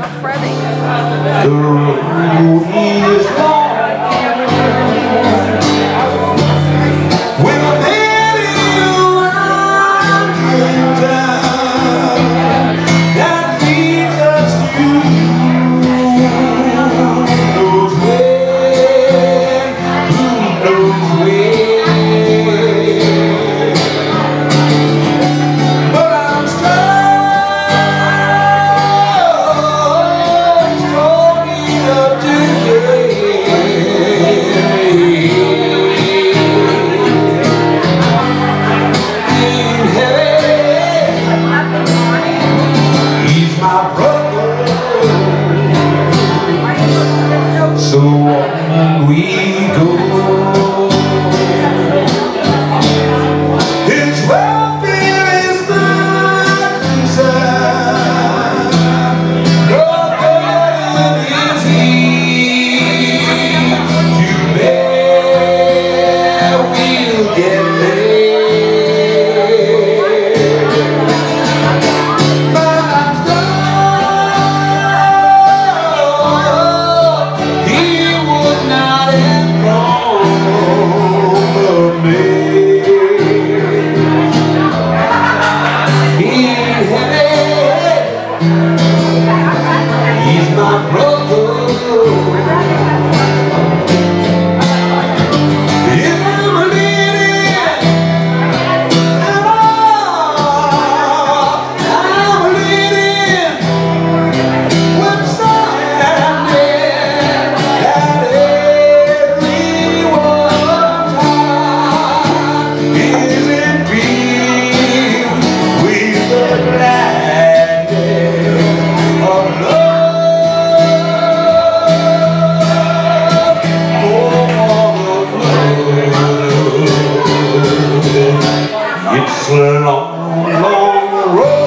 The road is long. When I'm heading around town, that leads us to who knows where, who knows where. But I'm strong enough to so on we go. His welfare is my concern. No burden is he to bear. We'll get there. But I'm he's my brother. If I'm leading, I'm leading with standing at everyone's heart is in peace with the gladness of love. It's a long, long road.